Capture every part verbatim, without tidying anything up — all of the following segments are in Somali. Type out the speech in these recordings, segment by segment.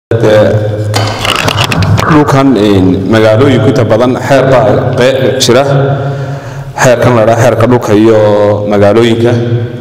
dhulkan magaalooyinka inta badan xeer baa jira xeerkan la yiraahdo xeerka dhulka iyo magaalooyinka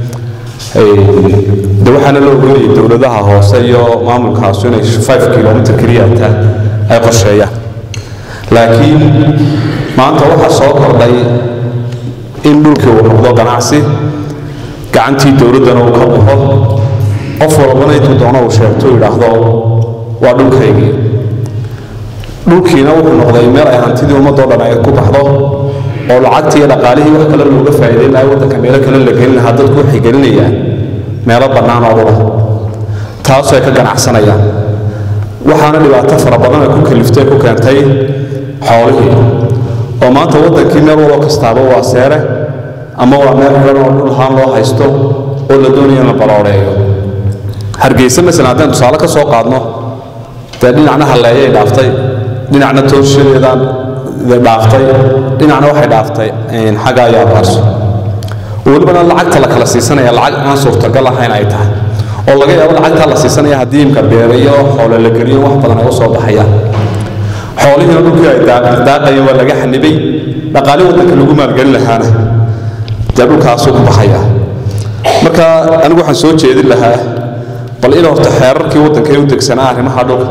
ee waxaana loo ogoliyay dawladaha hoose iyo maamulkaas inay five kilometer kaliya ay qorsheeyaan laakiin maanta waxa soo kordhay in dhulkii uu noqdo ganacsi gacantii dawladana uu ka baxo qof walbana intuu doono uu sheegto yiraahdo waa dhulkaygii dhulkiina wuxuu noqday meel ay hantidii ummadda oo dhan ay ku baxdo oo lacagtii iyo dhaqaalihii wax kale looga faa'iideyn lahaa waddanka meelo kale la gelin lahaa dadku waxay gelinayaan meelo bannaan oo dhul taas ay ka ganacsanayaan waxaana dhibaato fara badan ay ku kaliftay ku keentay xoolihii oo maanta waddankii meel walba kastaaba waa seere ama waa meel xiran oo dhul ahaan loo haysto oo la doonayo in la balooreeyo hargeysa masalan haddaan tusaale ka soo qaadno dee dhinacna halleeyay dhaaftay dhinacna tooshadeedaan dhaaftay dhinacna waxay dhaaftay xagga ayaa baarso walibana lacagta la kala siisanaya lacag aan suurtagal ahayn ay tahay oo laga yaabo lacagta la siisanaya haddii imka beerayo xoolo la geliyo wax badan ay u soo baxayaan xoolihii dhulkii ay daaqayeen waa laga xanibay dhaqaale waddanka lagu maalgelin lahaana dee dhulkaasuu ku baxaya marka anigu waxaan soo jeedin lahaa bal in horta xeerarkii waddanka ay u degsanaa arrimaha dhulka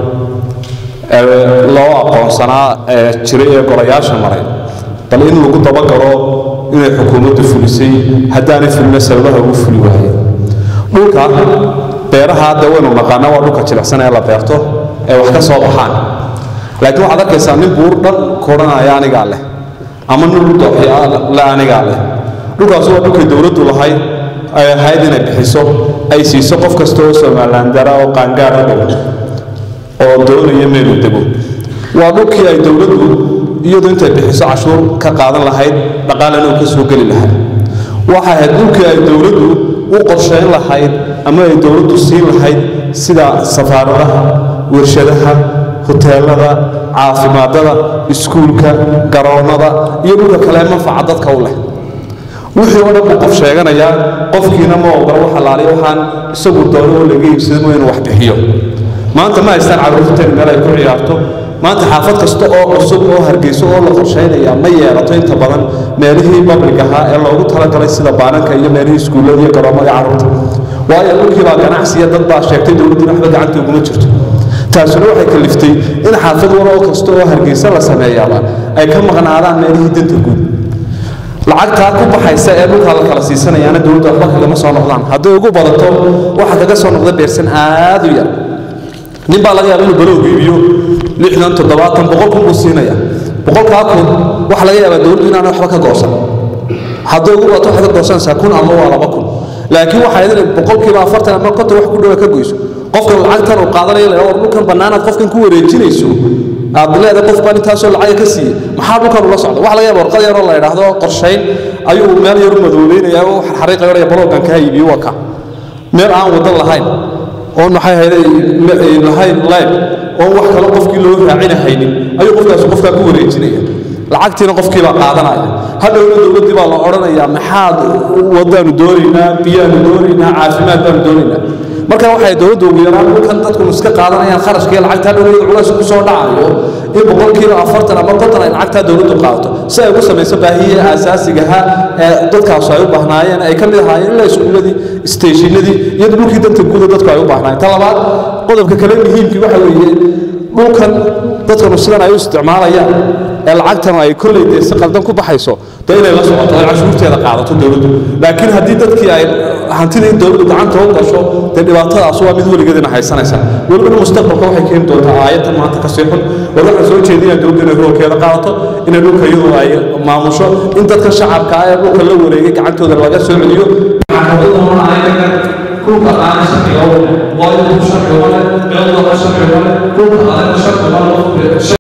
loo aqoonsanaa jiray ee golayaasha maray bal in lagu dabagalo inay xukuumaddu fulisay haddaanay fulina sababaha ugu fuli waayeen dhulka beeraha hadda waynu naqaana waa dhulka jilicsan ee la beerto ee wax ka soo baxaan laakiin waxaad arkaysaa nin buur dhan koranaya anigaa leh ama nin dooxiya le anigaa leh dhulkaas waa dhulkay dawladdu lahayd ay ahayd inay bixiso ay siiso qof kasta oo somalilandara oo qaangaara dhow oo doonaya meel uu dego waa dhulkii ay dawladdu iyadu intay bixiso cashuur ka qaadan lahayd dhaqaalana uu ka soo geli lahaa waxa ahayd dhulkii ay dawladdu u qorsheyn lahayd ama ay dawladdu siin lahayd sida safaaradaha warshadaha hoteelada caafimaadada iskuulka garoonada iyo dhulka kale manfaca dadka u leh wixii oo dhan qof sheeganaya qofkiina ma ogola waxa laaliyo waxaan isagu doono oo laga iibsado inuu wax bixiyo maanta ma haystaan carruurteen meel ay ku ciyaarto maanta xaafad kasta oo cusub oo hargeyso oo la qorsheynaya ma yeelato inta badan meelihii public ahaa ee loogu talagalay sida baananka iyo meelihii iskuullada iyo garoomada carruurta waayo dhulkii baa ganacsiya dad baa sheegtay dawladdu waxba gacanta uguma jirto taasuna waxay kaliftay in xaafad walba kasta oo hargeysa la sameeyaaba ay ka maqnaadaan meelihii danta guud lacagta ku baxaysa ee dhulka la kala siisanayana dawladdu waxba kagama soo noqdaan hadday ugu badato waxa kaga soo noqda beersan aad u yar nin baa laga yaabaa inuu balowg iibiyo lixdan toddobaatan boqol kun buu siinaya boqolkaa kun waxa laga yaabaa dawladdu inaanay waxba ka goosan hadday ugu badato waxay ka goosanaysaa kun ama waa laba kun laakiin waxay idin boqolkiiba afartan ama konton wax ku dhowa ka goyso qofkan lacagtan uu qaadanayo la war dhulkan bannaanaad qofkan ku wareejinayso aad leedahay qof baan intaasoo lacag ka siiyey maxaa dhulkan ula socda waxa laga yaabaa warqad yar oo la yidhaahdo qorshayn ayuu meel yar u madowleynaya oo xariiqa yar ee balowgan ka iibiyo waa ka meel aan wadan lahayn oo maxay hayday lahayn layb oo wax kale qofkii loo raacinahaynin ayuu qofkaas qofka ku wareejinaya lacagtiina qofkii baa qaadanaya hadhowna dawladdii baa la odhanayaa maxaad wadaanu doonaynaa biyaanu doonaynaa caafimaad baanu doonaynaa marka waxay dawladdu ugu yaraan dhulkan dadku iska qaadanayaan kharashka iyo lacagta dhowriyada culays ku soo dhacayo in boqolkiiba afartan ama konton ay lacagta dawladdu qaadato si ay ugu samayso baahiyaha aasaasiga ah ee dadkaas ay u baahnaayeen ay ka mid ahaayeen ilaa iskuuladii stationadii iyo dhulkii danta guud dadku ay u baahnaayeen ta labaad qodobka kale muhiimkii waxa weeye dhulkan dadkanu sidan ay u isticmaalayaan ee lacagtan ay kolleyde si qaldan ku baxayso dee inay la socoto ay cashuurteeda qaadato dawladdu laakiin haddii dadkii ay hantidii dawladdu gacanta u gasho dee dhibaatadaas waa mid weligeedina haysanaysa welibana mustaqbalka waxay keeni doontaa aayatan maanta ka sii xun war waxaan soo jeedinaya dawladdu inay roolkeeda qaadato inay dhulka iyadu ay maamusho in dadka shacabka ah ee dhulka la wareegay gacantooda laga soo celiyo dhulka aan shaqeeyo waa inuu shaqeeyo waa inuu shaqeeyo dhulka aan shaqeeyo